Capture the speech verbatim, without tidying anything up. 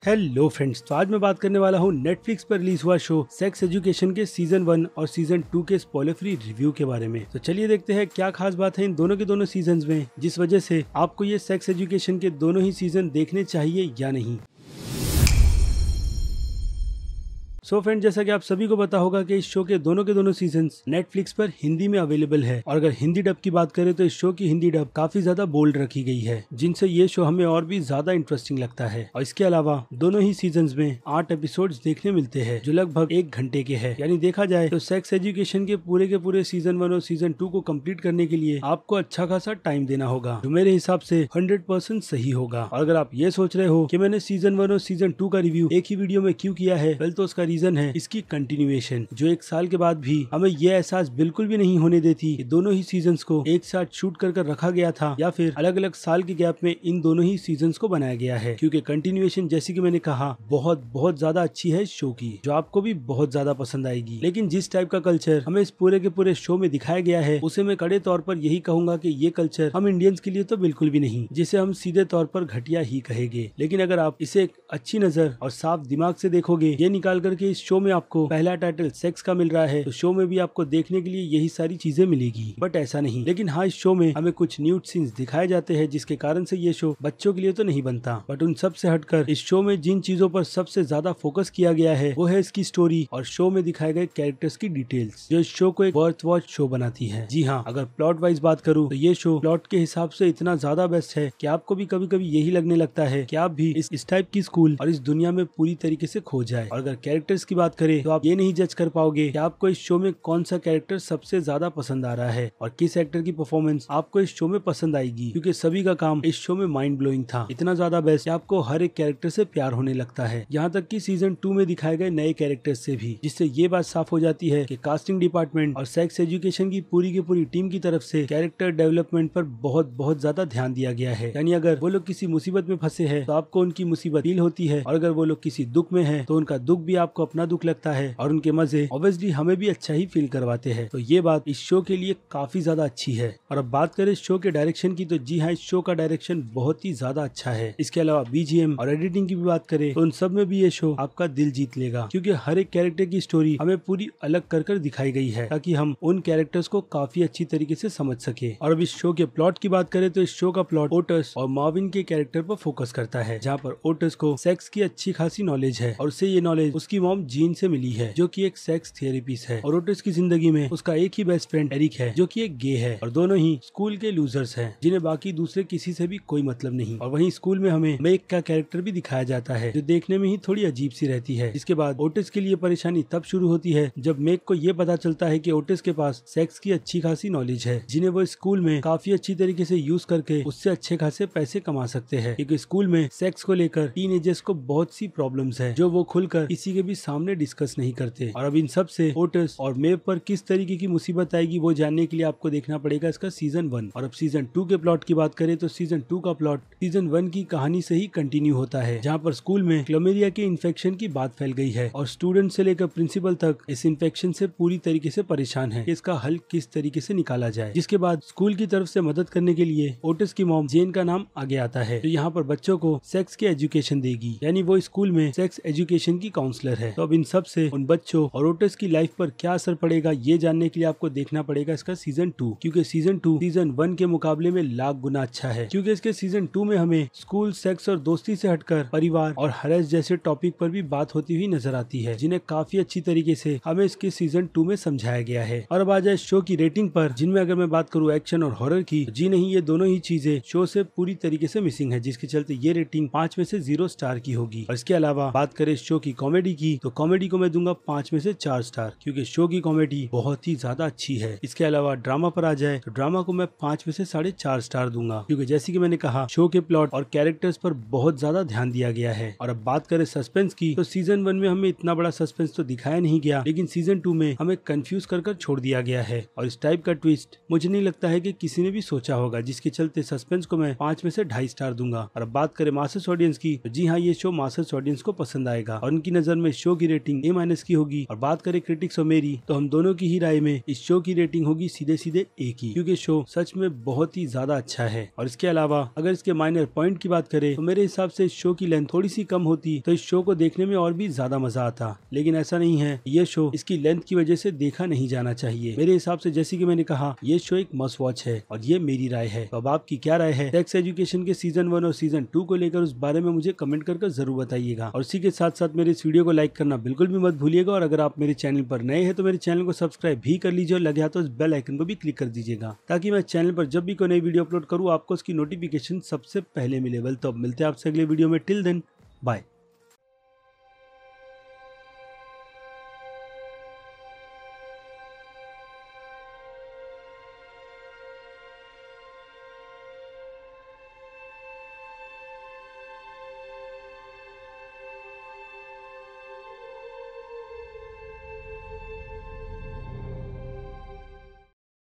Hello friends, तो आज मैं बात करने वाला हूँ नेटफ्लिक्स पर रिलीज हुआ शो सेक्स एजुकेशन के सीजन वन और सीजन टू के स्पॉइलर फ्री रिव्यू के बारे में। तो चलिए देखते हैं क्या खास बात है इन दोनों के दोनों सीजन में, जिस वजह से आपको ये सेक्स एजुकेशन के दोनों ही सीजन देखने चाहिए या नहीं। सो so फ्रेंड, जैसा कि आप सभी को पता होगा कि इस शो के दोनों के दोनों सीजन्स नेटफ्लिक्स पर हिंदी में अवेलेबल है। और अगर हिंदी डब की बात करें तो इस शो की हिंदी डब काफी ज्यादा बोल्ड रखी गई है, जिनसे ये शो हमें और भी ज्यादा इंटरेस्टिंग लगता है। और इसके अलावा दोनों ही सीजन्स में आठ एपिसोड्स देखने मिलते हैं, जो लगभग एक घंटे के हैं। यानी देखा जाए तो सेक्स एजुकेशन के पूरे के पूरे सीजन वन और सीजन टू को कम्प्लीट करने के लिए आपको अच्छा खासा टाइम देना होगा, जो मेरे हिसाब से हंड्रेड परसेंट सही होगा। और अगर आप ये सोच रहे हो कि मैंने सीजन वन और सीजन टू का रिव्यू एक ही वीडियो में क्यों किया है, वेल तो उसका रीजन है इसकी कंटिन्यूएशन, जो एक साल के बाद भी हमें यह एहसास बिल्कुल भी नहीं होने देती कि दोनों ही सीजन्स को एक साथ शूट कर कर रखा गया था या फिर अलग अलग साल के गैप में इन दोनों ही सीजन्स को बनाया गया है। क्योंकि कंटिन्यूएशन, जैसे कि मैंने कहा, बहुत बहुत ज्यादा अच्छी है शो की, जो आपको भी बहुत ज्यादा पसंद आएगी। लेकिन जिस टाइप का कल्चर हमें इस पूरे के पूरे शो में दिखाया गया है, उसे मैं कड़े तौर पर यही कहूंगा कि ये कल्चर हम इंडियंस के लिए तो बिल्कुल भी नहीं, जिसे हम सीधे तौर पर घटिया ही कहेंगे। लेकिन अगर आप इसे एक अच्छी नजर और साफ दिमाग से देखोगे, ये निकाल करके इस शो में आपको पहला टाइटल सेक्स का मिल रहा है, तो शो में भी आपको देखने के लिए यही सारी चीजें मिलेगी। बट ऐसा नहीं। लेकिन हाँ, इस शो में हमें कुछ न्यूड सीन्स दिखाए जाते हैं, जिसके कारण से ये शो बच्चों के लिए तो नहीं बनता। बट उन सब से हटकर इस शो में जिन चीजों पर सबसे ज्यादा फोकस किया गया है, वो है इसकी स्टोरी और शो में दिखाए गए कैरेक्टर्स की डिटेल्स, जो इस शो को एक वर्थ वॉच शो बनाती है। जी हाँ, अगर प्लॉट वाइज बात करूँ तो ये शो प्लॉट के हिसाब से इतना ज्यादा बेस्ट है कि आपको भी कभी कभी यही लगने लगता है कि आप भी इस, इस टाइप की स्कूल और इस दुनिया में पूरी तरीके से खो जाए। और अगर कैरेक्टर्स की बात करें तो आप ये नहीं जज कर पाओगे कि आपको इस शो में कौन सा कैरेक्टर सबसे ज्यादा पसंद आ रहा है और किस एक्टर की परफॉर्मेंस आपको इस शो में पसंद आएगी, क्योंकि सभी का काम इस शो में माइंड ब्लोइंग था। इतना ज्यादा बेस्ट कि आपको हर एक कैरेक्टर से प्यार होने लगता है, यहाँ तक कि सीजन टू में दिखाए गए नए कैरेक्टर्स से भी, जिससे ये बात साफ हो जाती है कि कास्टिंग डिपार्टमेंट और सेक्स एजुकेशन की पूरी की पूरी टीम की तरफ से कैरेक्टर डेवलपमेंट पर बहुत बहुत ज्यादा ध्यान दिया गया है। यानी अगर वो लोग किसी मुसीबत में फंसे हैं तो आपको उनकी मुसीबत फील होती है, और अगर वो लोग किसी दुख में है तो उनका दुख भी आपको अपना दुख लगता है, और उनके मजे ऑब्वियसली हमें भी अच्छा ही फील करवाते हैं। तो ये बात इस शो के लिए काफी ज्यादा अच्छी है। और अब बात करें इस शो के डायरेक्शन की, तो जी हाँ, इस शो का डायरेक्शन बहुत ही ज्यादा अच्छा है। इसके अलावा बीजीएम और एडिटिंग की भी बात करें तो उन सब में भी ये शो आपका दिल जीत लेगा, क्योंकि हर एक कैरेक्टर की स्टोरी हमें पूरी अलग कर कर दिखाई गई है, ताकि हम उन कैरेक्टर्स को काफी अच्छी तरीके से समझ सके। और अब इस शो के प्लॉट की बात करें तो इस शो का प्लॉट ओटस और मार्विन के कैरेक्टर पर फोकस करता है, जहाँ पर ओटस को सेक्स की अच्छी खासी नॉलेज है और उसे ये नॉलेज उसकी मॉम जीन से मिली है, जो की एक सेक्स थेरेपिस्ट है। और ओटस की जिंदगी में उसका एक ही बेस्ट फ्रेंड एरिक है, जो कि एक गे है, और दोनों ही स्कूल के लूजर्स हैं, जिन्हें बाकी दूसरे किसी से भी कोई मतलब नहीं। और वहीं स्कूल में हमें मेक का कैरेक्टर भी दिखाया जाता है, जो देखने में ही थोड़ी अजीब सी रहती है। इसके बाद ओटिस के लिए परेशानी तब शुरू होती है जब मेक को ये पता चलता है कि ओटिस के पास सेक्स की अच्छी खासी नॉलेज है, जिन्हें वो स्कूल में काफी अच्छी तरीके से यूज करके उससे अच्छे खासे पैसे कमा सकते हैं। क्योंकि स्कूल में सेक्स को लेकर टीनेजर्स को बहुत सी प्रॉब्लम्स है, जो वो खुलकर किसी के भी सामने डिस्कस नहीं करते। और अब इन सब से ओटिस और मेव पर किस तरीके की मुसीबत आएगी, वो जानने के लिए आपको देखना पड़ेगा इसका सीजन वन। और अब सीजन टू के प्लॉट की बात करें तो सीजन टू का प्लॉट सीजन वन की कहानी से ही कंटिन्यू होता है, जहाँ पर स्कूल में क्लमेरिया के इन्फेक्शन की बात फैल गई है और स्टूडेंट से लेकर प्रिंसिपल तक इस इन्फेक्शन से पूरी तरीके से परेशान है कि इसका हल किस तरीके से निकाला जाए। जिसके बाद स्कूल की तरफ से मदद करने के लिए ओटिस की मॉम जेन का नाम आगे आता है, जो यहाँ पर बच्चों को सेक्स की एजुकेशन देगी, यानी वो स्कूल में सेक्स एजुकेशन की काउंसलर है। तो अब इन सब से उन बच्चों और ओटिस की लाइफ पर क्या असर पड़ेगा, ये जानने के लिए आपको देखना पड़ेगा इसका सीजन टू, क्योंकि सीजन टू सीजन वन के मुकाबले में लाख गुना अच्छा है। क्योंकि इसके सीजन टू में हमें स्कूल, सेक्स और दोस्ती से हटकर परिवार और हरेस जैसे टॉपिक पर भी बात होती हुई नजर आती है, जिन्हें काफी अच्छी तरीके से हमें इसके सीजन टू में समझाया गया है। और अब आ जाए शो की रेटिंग पर, जिनमें अगर मैं बात करूँ एक्शन और हॉरर की, जी नहीं, ये दोनों ही चीजें शो से पूरी तरीके से मिसिंग है, जिसके चलते ये रेटिंग पाँच में से जीरो स्टार की होगी। और इसके अलावा बात करें शो की कॉमेडी की, तो कॉमेडी को मैं दूंगा पाँच में से चार स्टार, क्योंकि शो की कॉमेडी बहुत ही ज्यादा अच्छी है। इसके अलावा ड्रामा पर आ जाए तो ड्रामा को मैं पाँच में से साढ़े चार स्टार दूंगा, क्योंकि जैसे कि मैंने कहा, शो के प्लॉट और कैरेक्टर्स पर बहुत ज्यादा ध्यान दिया गया है। और अब बात करें सस्पेंस की, तो सीजन वन में हमें इतना बड़ा सस्पेंस तो दिखाया नहीं गया, लेकिन सीजन टू में हमें कंफ्यूज कर कर छोड़ दिया गया है। और इस टाइप का ट्विस्ट मुझे नहीं लगता है कि किसी ने भी सोचा होगा, जिसके चलते सस्पेंस को मैं पाँच में से ढाई स्टार दूंगा। और अब बात करें मास्टर्स ऑडियंस की, तो जी हाँ, ये शो मास्टर्स ऑडियंस को पसंद आएगा और उनकी नजर में शो की रेटिंग ए माइनस की होगी। और बात करें क्रिटिक्स और मेरी, तो हम दोनों की ही राय में इस शो की रेटिंग होगी सीधे सीधे ए की, क्योंकि शो सच में बहुत ही ज्यादा अच्छा है। और इसके अलावा अगर इसके माइनर पॉइंट की बात करें तो मेरे हिसाब से इस शो की लेंथ थोड़ी सी कम होती तो इस शो को देखने में और भी ज्यादा मजा आता, लेकिन ऐसा नहीं है। ये शो इसकी लेंथ की वजह से देखा नहीं जाना चाहिए मेरे हिसाब से। जैसे कि मैंने कहा, ये शो एक मस्ट वॉच है और ये मेरी राय है। तो अब आपकी क्या राय है सेक्स एजुकेशन के सीजन वन और सीजन टू को लेकर, उस बारे में मुझे कमेंट कर जरूर बताइएगा। और इसी के साथ साथ मेरे इस वीडियो को लाइक करना बिल्कुल भी मत भूलिएगा। और अगर आप मेरे चैनल पर नए हैं तो मेरे चैनल को सब्सक्राइब भी कर लीजिए और लगे हाथ तो इस बेल आइकन को भी क्लिक कर दीजिएगा, ताकि मैं चैनल पर जब भी कोई नई वीडियो अपलोड करूँ आपको उसकी नोटिफिकेशन सबसे पहले मिले। तो अब मिलते हैं आपसे अगले वीडियो में। Till then bye.